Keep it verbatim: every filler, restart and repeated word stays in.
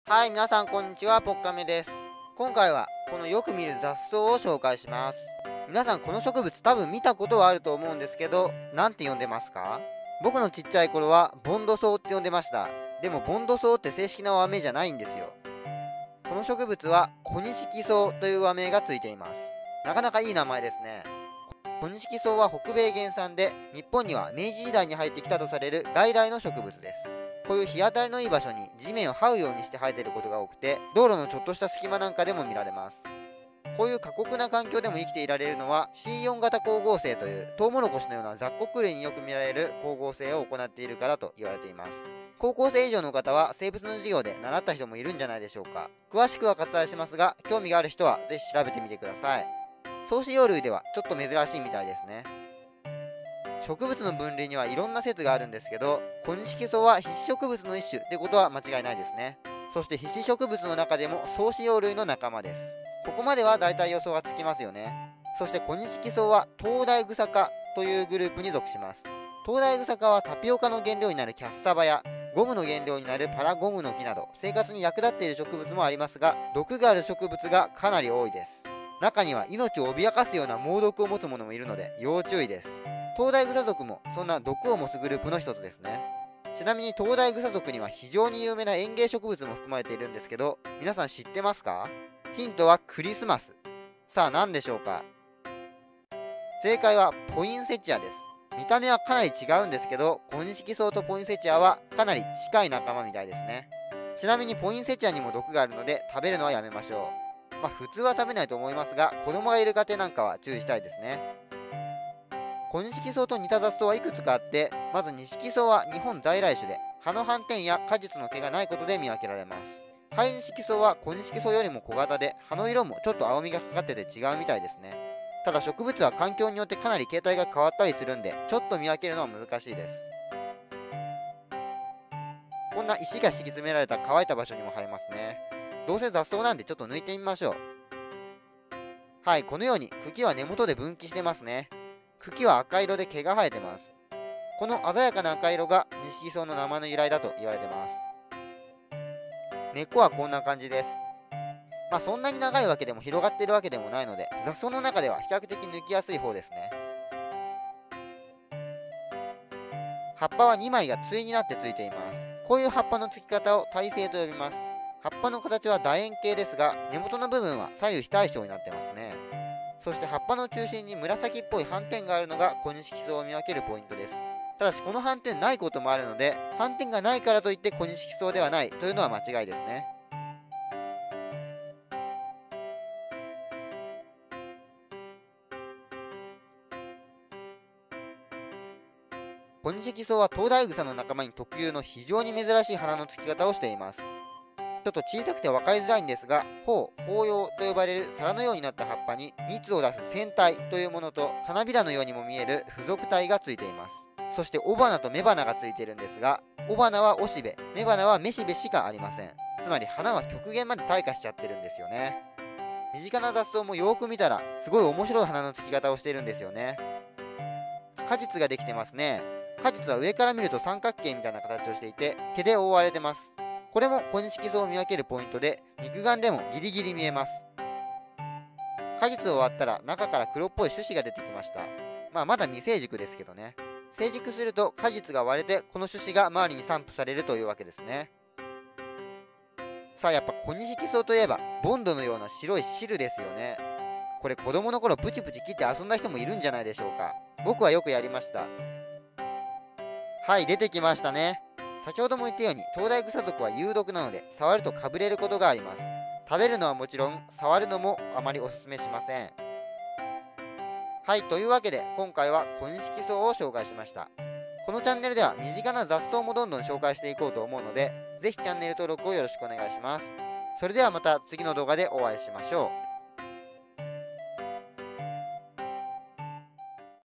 はい、皆さんこんにちは、ポッカメです。今回はこのよく見る雑草を紹介します。皆さんこの植物多分見たことはあると思うんですけど、なんて呼んでますか？僕のちっちゃい頃はボンドソウって呼んでました。でもボンドソウって正式な和名じゃないんですよ。この植物はコニシキソウという和名がついています。なかなかいい名前ですね。コニシキソウは北米原産で、日本には明治時代に入ってきたとされる外来の植物です。こういう日当たりのいい場所に地面を這うようにして生えていることが多くて、道路のちょっとした隙間なんかでも見られます。こういう過酷な環境でも生きていられるのは シーよん 型光合成というトウモロコシのような雑穀類によく見られる光合成を行っているからと言われています。高校生以上の方は生物の授業で習った人もいるんじゃないでしょうか。詳しくは割愛しますが、興味がある人はぜひ調べてみてください。草子葉類ではちょっと珍しいみたいですね。植物の分類にはいろんな説があるんですけど、コニシキソウは被子植物の一種ってことは間違いないですね。そして被子植物の中でも草子葉類の仲間です。ここまではだいたい予想がつきますよね。そしてコニシキソウはトウダイグサ科というグループに属します。トウダイグサ科はタピオカの原料になるキャッサバやゴムの原料になるパラゴムノキなど生活に役立っている植物もありますが、毒がある植物がかなり多いです。中には命を脅かすような猛毒を持つものもいるので要注意です。トウダイグサ属もそんな毒を持つグループの一つですね。ちなみにトウダイグサ属には非常に有名な園芸植物も含まれているんですけど、皆さん知ってますか？ヒントはクリスマス。さあ何でしょうか？正解はポインセチアです。見た目はかなり違うんですけど、コニシキソウとポインセチアはかなり近い仲間みたいですね。ちなみにポインセチアにも毒があるので食べるのはやめましょう。まあ普通は食べないと思いますが、子供がいる家庭なんかは注意したいですね。コニシキソウと似た雑草はいくつかあって、まずニシキソウは日本在来種で、葉の斑点や果実の毛がないことで見分けられます。ハイニシキソウはコニシキソウよりも小型で、葉の色もちょっと青みがかかってて違うみたいですね。ただ植物は環境によってかなり形態が変わったりするんで、ちょっと見分けるのは難しいです。こんな石が敷き詰められた乾いた場所にも生えますね。どうせ雑草なんでちょっと抜いてみましょう。はい、このように茎は根元で分岐してますね。茎は赤色で毛が生えてます。この鮮やかな赤色がニシキソウの名前の由来だと言われてます。根っこはこんな感じです。まあそんなに長いわけでも広がっているわけでもないので、雑草の中では比較的抜きやすい方ですね。葉っぱはにまいが対になってついています。こういう葉っぱのつき方を胎生と呼びます。葉っぱの形は楕円形ですが、根元の部分は左右非対称になってますね。そして葉っぱの中心に紫っぽい斑点があるのがコニシキソウを見分けるポイントです。ただしこの斑点ないこともあるので、斑点がないからといってコニシキソウではないというのは間違いですね。コニシキソウはトウダイグサの仲間に特有の非常に珍しい花のつき方をしています。ちょっと小さくて分かりづらいんですが、苞、苞葉と呼ばれる皿のようになった葉っぱに蜜を出す腺体というものと、花びらのようにも見える付属体がついています。そして雄花と雌花がついているんですが、雄花はおしべ、雌花はめしべしかありません。つまり花は極限まで退化しちゃってるんですよね。身近な雑草もよーく見たらすごい面白い花のつき方をしているんですよね。果実ができてますね。果実は上から見ると三角形みたいな形をしていて、毛で覆われてます。これもコニシキソウを見分けるポイントで、肉眼でもギリギリ見えます。果実を割ったら中から黒っぽい種子が出てきました。まあまだ未成熟ですけどね。成熟すると果実が割れて、この種子が周りに散布されるというわけですね。さあやっぱコニシキソウといえばボンドのような白い汁ですよね。これ子供の頃プチプチ切って遊んだ人もいるんじゃないでしょうか。僕はよくやりました。はい、出てきましたね。先ほども言ったようにトウダイグサ属は有毒なので、触るとかぶれることがあります。食べるのはもちろん、触るのもあまりおすすめしません。はい、というわけで今回はコニシキソウを紹介しました。このチャンネルでは身近な雑草もどんどん紹介していこうと思うので、ぜひチャンネル登録をよろしくお願いします。それではまた次の動画でお会いしましょう。